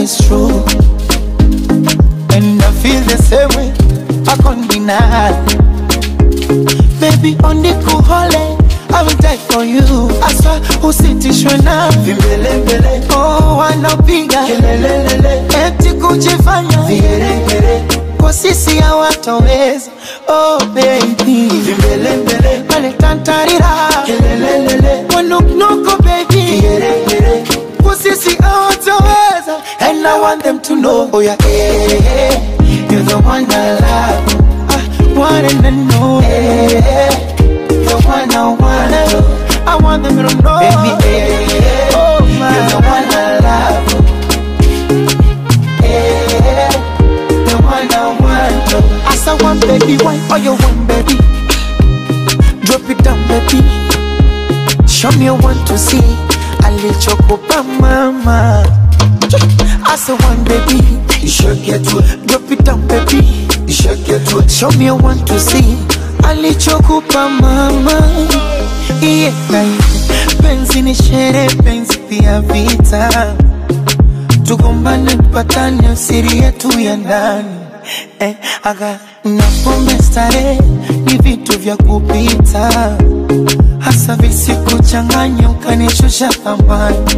is true. And I feel the same way, I can't deny. Baby, on the cool holiday, I will die for you. I swear, usitishwe na vimbelembele. Oh, wanapiga kelelelele, eti kujifanya vigeregere. Kwa sisi hawatoweza. Oh baby, vimbelembele, wale tantarira kelelelele, wanuknuko baby vigeregere. Kwa sisi hawatoweza. And I want them to know, oh yeah, yeah, you're the one I love. One and only, the one I wanna know. I want them to know, baby, oh my, you're the one I love. The one I want to. As I want, baby, why are you one, baby? Drop it down, baby. Show me you want to see. I let you go, mama. As I want, baby, you should get to it. Drop it down, baby. You should get to it. Show me you want to see. Alichokupa mama. Yeah, penzi ni shere, penzi pia vita. Tugombane tupatane usiri yetu ya ndani. Aga na pombe stare ni vitu vya kupita. Hasa visiku changanya ukanishusha thamani.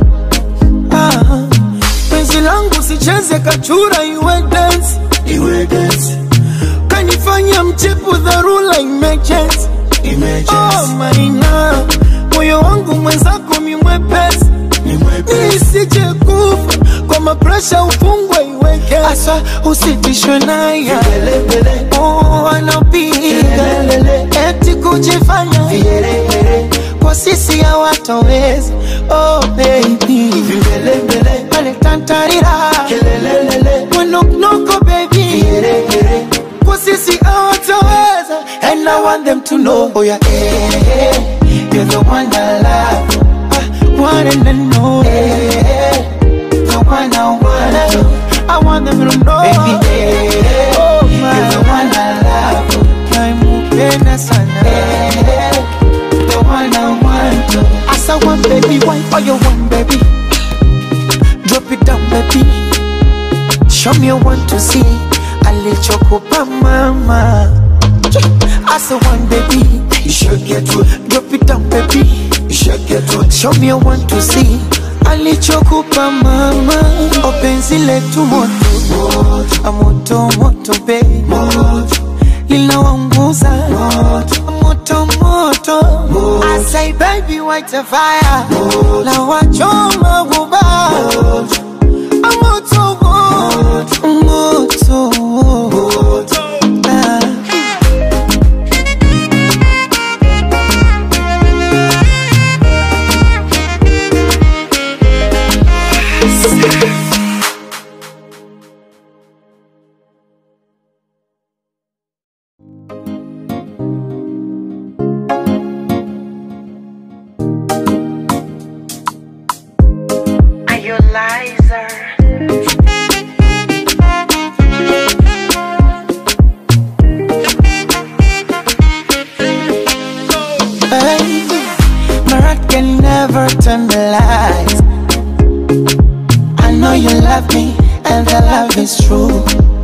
Penzi langu sicheze kachura iwe dance. Iwe dance. Kanifanya mchepu dharura emergency. Oh maina, moyo wangu mwenzako mimwepesi. Nisije kufa kwa mapresha ufungwe iweke. Asa usitishwe naye. Oh wanapiga eti kujifanya vigeregere. Kwa sisi hawatoweza. Oh baby, vimbelembele, wale tantarira kelelelele, wanuknuko baby vigeregere. Kwa sisi hawatoweza. And I want them to know, oh yeah, yeah, you're the one I love. One and only, the one I wanna know. I want them to know, baby, oh my, you're the one I love. Naimupenda sana, the one I want to. As I want, baby, why are you one, baby? Drop it down, baby. Show me you want to see. Alichokupa mama. As I want, baby, you should get to it. Drop it down, baby. You should get to it. Show me you want to see. Alichokupa mama. Openzi letu moto, moto, moto, baby. Linawanguza moto, moto. I say, baby, white a fire. La wachoma guba. Moto, moto, moto. Turn the lights. I know you love me, and the love is true.